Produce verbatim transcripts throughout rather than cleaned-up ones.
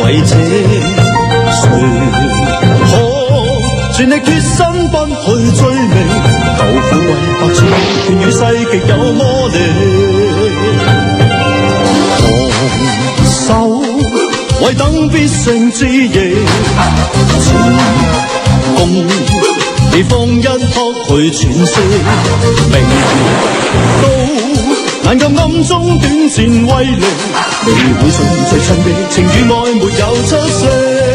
為這，誰可全力決心不去追尾？舊苦為白痴，權與勢極有魔力。昂首為等必勝之役，前共你放一刻去喘息，明都難禁暗中短暫威力，你會盡最親的情與愛沒有出息。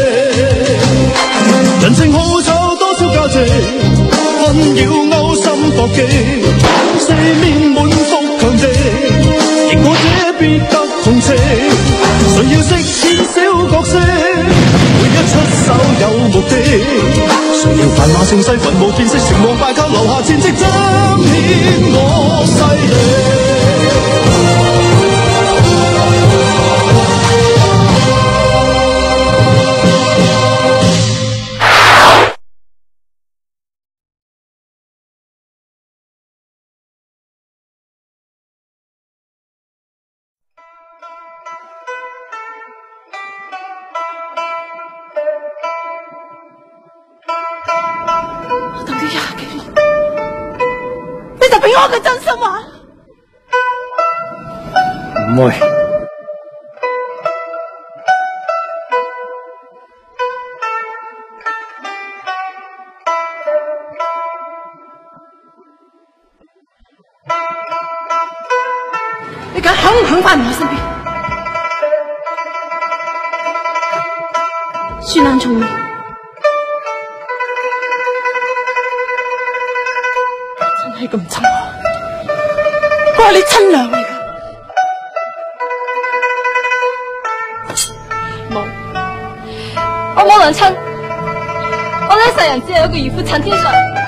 人情好醜多少價值，困擾勾心搏擊，四面滿腹強敵，亦我這必得同情。誰要飾演小角色，每一出手有目的。誰要快馬勝西，雲霧見識，成王敗寇，留下戰績，彰顯我勢力。我嘅真心話唔會，你究竟肯唔肯翻嚟我身邊？孫安聰明，真係咁憎我？我係你親娘嚟㗎，冇，我冇娘親，我呢一世人只係一個漁夫陳天順。